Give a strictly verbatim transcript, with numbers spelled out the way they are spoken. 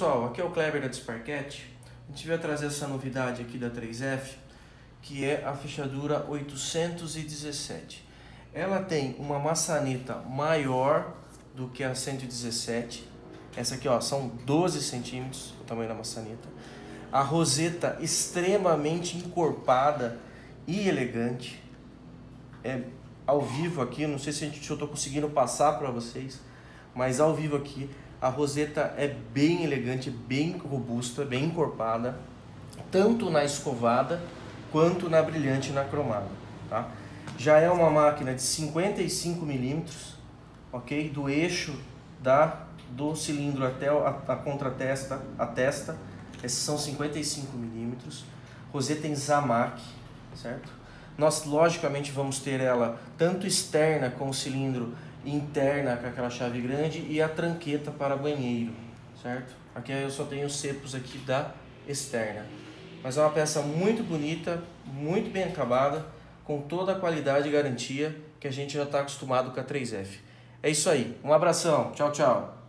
pessoal, aqui é o Kleber da Disparquet. A gente vai trazer essa novidade aqui da três F, que é a fechadura oitocentos e dezessete. Ela tem uma maçaneta maior do que a cento e dezessete. Essa aqui, ó, são doze centímetros o tamanho da maçaneta. A roseta extremamente encorpada e elegante. É ao vivo aqui, não sei se, a gente, se eu estou conseguindo passar para vocês, mas ao vivo aqui a roseta é bem elegante, bem robusta, bem encorpada, tanto na escovada quanto na brilhante e na cromada, tá? Já é uma máquina de cinquenta e cinco milímetros, ok? Do eixo da, do cilindro até a, a contratesta, a testa, esses são cinquenta e cinco milímetros, roseta em Zamac, certo? Nós, logicamente, vamos ter ela tanto externa com o cilindro, interna com aquela chave grande e a tranqueta para banheiro, certo? Aqui eu só tenho os cepos aqui da externa. Mas é uma peça muito bonita, muito bem acabada, com toda a qualidade e garantia que a gente já está acostumado com a três F. É isso aí, um abração, tchau, tchau!